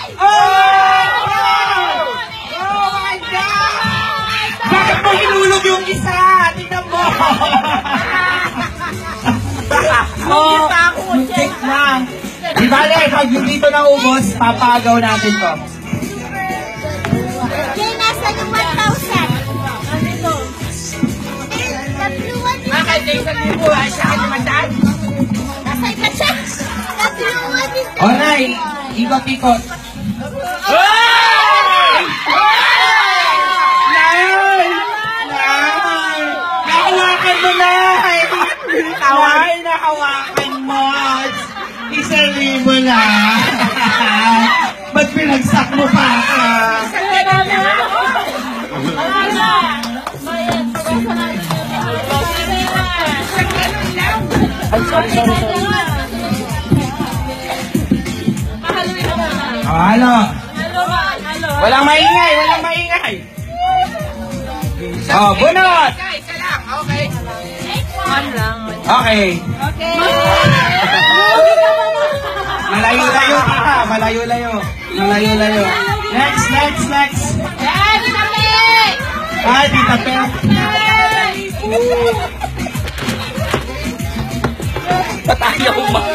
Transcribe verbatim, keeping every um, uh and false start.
Oh! Oh my God! Bakit mo hinulog yung isa? Tingnan mo! Oh, check lang. Di bale, pag yung dito na ubos, papagaw natin to. Jay, nasa yung one thousand. Bakit yung isang libo ay sa akin naman daan? Nasa yung siya. Tatluan din. O, Nay, ikot-ikot. Nay! Nay! Nakawakan mo, Nay! Nay, nakawakan mo! Isang libo na! Ba't pinagsak mo pa ka? Oh, ano? Walang maingay, walang maingay. Oh, bunot! Okay. Okay. Malayo-layo ka, malayo-layo. Malayo-layo. Next, next, next. Ay, Tita Pe. Ba't ayaw ma?